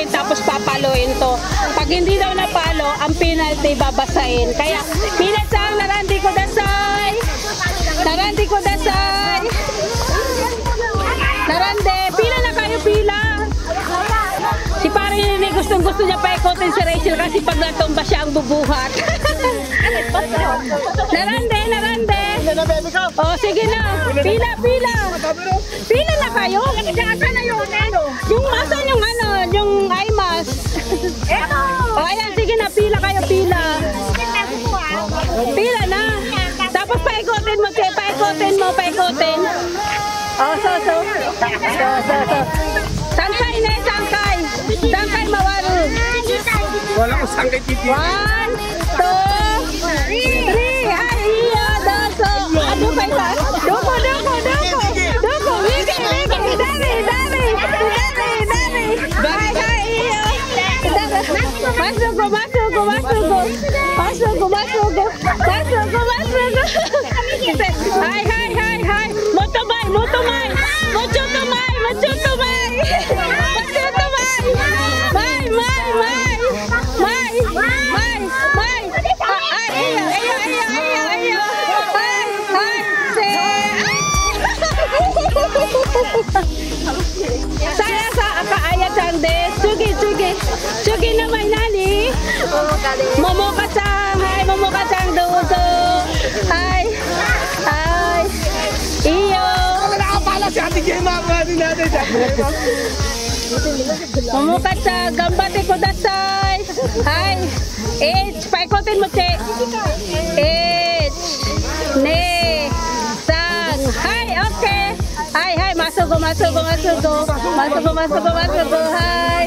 paikotin tapos papaluin to. Pag hindi daw napalo, ang penalty babasahin. Kaya, pinasang narandi ko dasay. Narandi ko dasay. Narandi, pila na kayo, pila. Si pare Nini gustong-gusto niya paikotin si Rachel kasi pag natumba siya ang bubuhat. Narande, narande. Oh, sige na. Pila, pila. Pila na kayo. Asan na yung ano? Yung asan yung ano? Yung IMAS. Oh, ayan, sige na. Pila kayo, pila. Pila na. Tapos paikotin mo, Che. Paikotin mo, paikotin. Oh, so. Sangkay na, sangkay. Sangkay mawaru. Wala ko sangkay titi. 1, 2, 3. Ay, iya, daso. Ano ba ito? Doko. Wiki. Dari. Ay, iya. Masugo. Hai. Motomai. Saya sa akaayat sande. Sugi na may nani. Momo-kacang. Hai, Momo-kacang dozo. Hai. Iyo. Nakapala si Ate Gemma ang ano natin. Momo-kacang. Gambate ko dasay. Hai. H. Paikotin mo, Che. H. Ne. Sang. Hai, okay. Hai, masugo. Hai.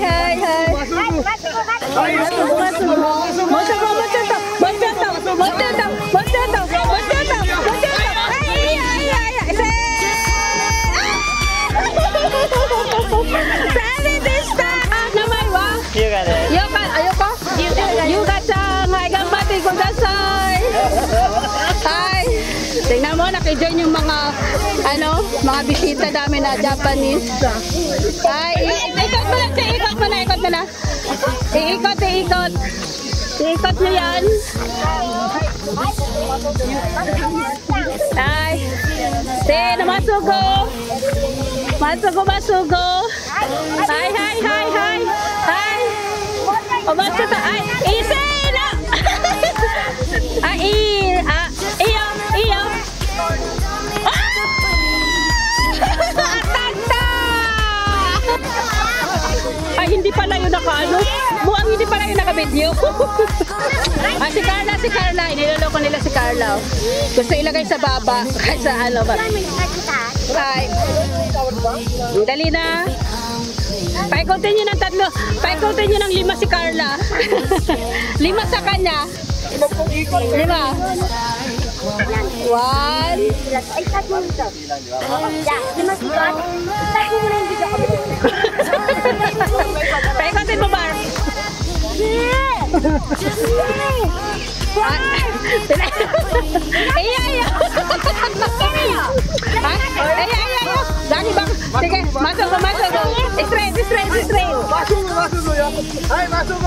Tingnan mo, nakijoin yung mga mga bisita dami na Japanese. Ay, ikot mo na. Iikot nyo yan. Ay, masugo. Hi. O, basta ta. Ay, isi na. Ay, iyo. Ay, hindi pala yun naka-ano. Mukhang hindi pala yun naka-video. Si Carla. Iniloloko nila si Carla. Gusto ilagay sa baba. Kahit sa ano ba. Ay. Dali na. Paikotin nyo ng 3. Paikotin nyo ng 5 si Carla. 5 sa kanya. 5. 1. Paikotin mo, Bar. Iya. Lagi bang? Sige, masuk. Straight. Ay, masugo.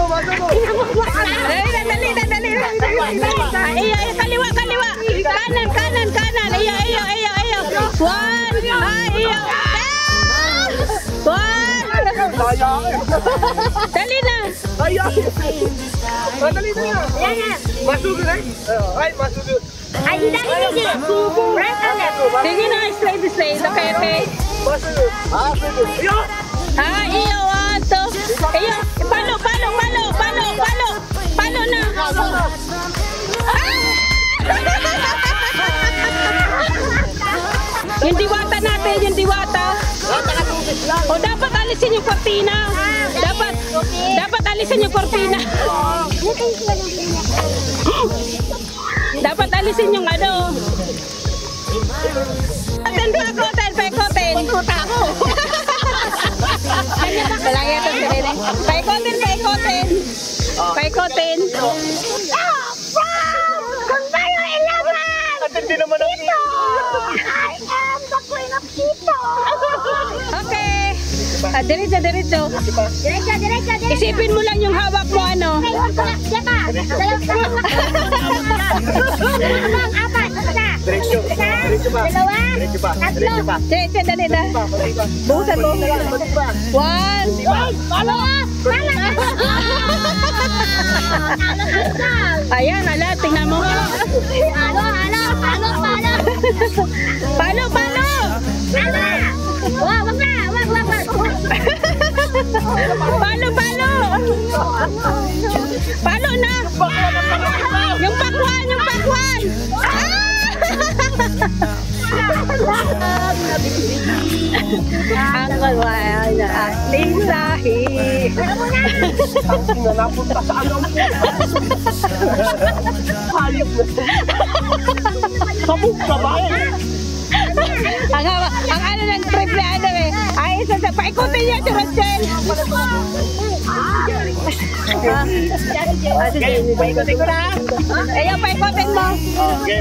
Dali. Iya, kaliwa. Kanan. Iya. 1. Iya. 1. Dali na. Dali na. Masugo na. Ay, masugo. Ay, hindi. Right and left. Sige na, straight. Okay. Masugo. Iyo. Iyo, 1, 2. Iyo, palo na. Yung diwata natin, yung diwata. O dapat alisin yung kortina. Dapat alisin yung kortina. Dapat alisin yung ano. Paikotin. Palagi ito sila. Paikotin. Kung tayo 11! Atindi naman ang I am the queen of Quito! Okay. Diretso, diretso. Diretso, diretso, diretso. Isipin mo lang yung hawak mo, ano. Apat. Diretso. Diretso pa. Dalawa. Diretso pa. Diretso pa. Che, dali na. Buhusan mo. 1. Ayan, ala, tingnan mo. Palo, palo. Wag na. Palo, palo. Palo na. Yung pakwan, yung pakwan. Ang kalwaya na ating lahi. Ang napunta sa ano mo. Hayop na. Sabog ka ba? Ang ano ng triple ano eh. Ay, isa sa paikutin niya si Rochelle. Sige, paikutin ko na. Ayaw, paikutin mo. Game.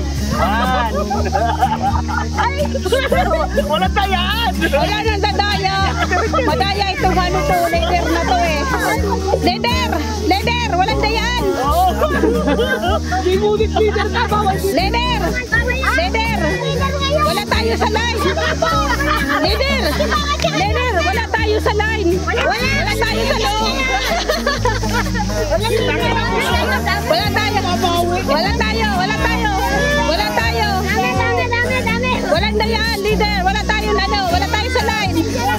Wala tayan. Wala nang dadaya. Madaya itong ano to, leader na to eh. Leader! Leader! Walang dayaan! Di ngunit leader ka ba? Leader! Leader! Wala tayo sa line! Leader! Leader! Wala tayo sa line! Wala tayo sa loob! Wala tayo! Wala tayo! Wala tayo! Wala tayo! Walang dayaan, leader! Wala tayo ano! Wala tayo sa line!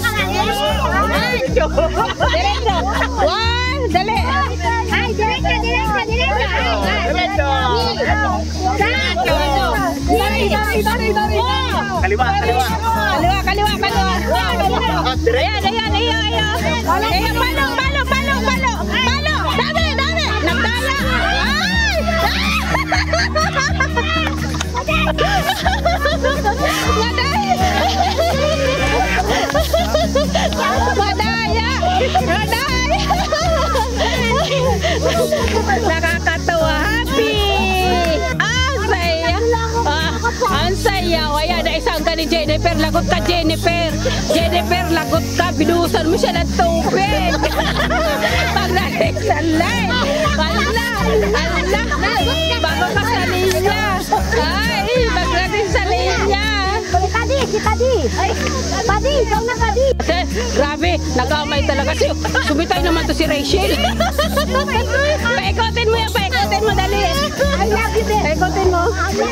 Diretso! 1! Dali! Ay, diretso. Kaliwa. Kaliwa! Ayan! Ayan, palo! Dami! Nagdala! Madaya! Nakakatawa! Happy! Ang saya! Ayan, naisang ka ni Jennifer. Lagot ka, Jennifer! Jennifer, lagot ka! Binuhusan mo siya ng tubig! Pagdating sa line! Ala! Bago ka sa linya! Ay! Pagdating sa linya! Si Padi. Padi, ikaw na Padi. Grabe, nagamay talaga siya. Sumitay naman to si Rachel. Paikotin mo yan, paikotin mo, dali. Paikotin mo.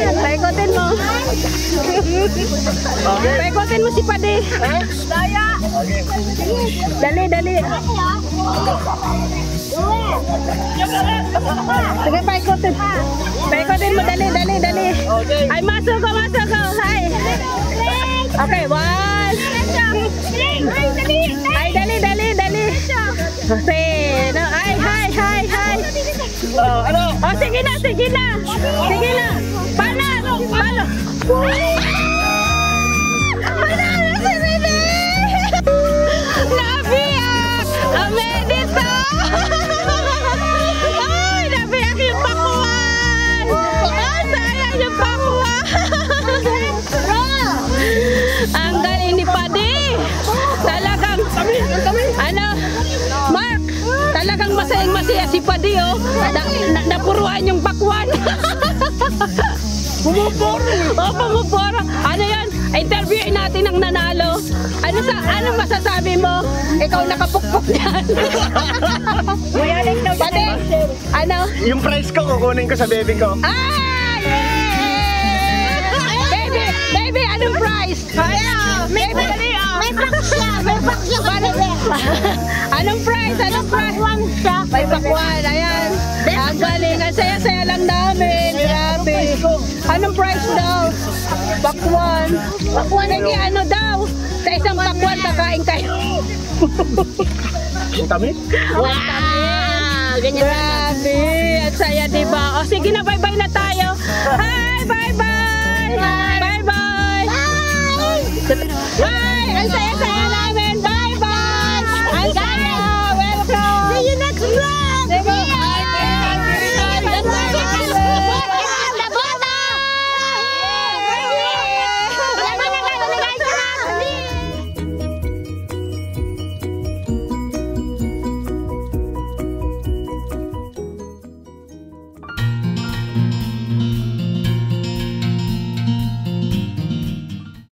Paikotin mo si Padi. Dali. Sige, paikotin. Paikotin mo, dali. Ay, masok ko. Hi. Okay, 1. Ay, dali. Kasi, no, ay, hi. Ano? Oh, sige na. Palo. Nabiyak! Amedito! Ay, nabiyak yung pakuan! Ay, sayang yung pakuan! Ang galing ni Padi! Talagang, ano, Mark, talagang masayang-masaya si Padi, oh. Napuruan yung pakwan. Pumuporo. Ano yan? Interviewin natin ang nanalo. Ano masasabi mo? Ikaw nakapukpok niyan. Pati, ano? Yung price ko, kukunin ko sa baby ko. Ah! Yeah! Baby, anong price? May paksa. Anong price? May pakwan, ayan. Ang galing, ang saya-saya lang namin. Grabe. Anong price daw? Pakwan. Sige, ano daw? Sa isang pakwan, kakain kayo. Yung tamis? Wow! Grabe! At saya, diba? O sige na, bye-bye na tayo. Hi! Bye-bye! Bye-bye! Bye! Ang saya-saya namin!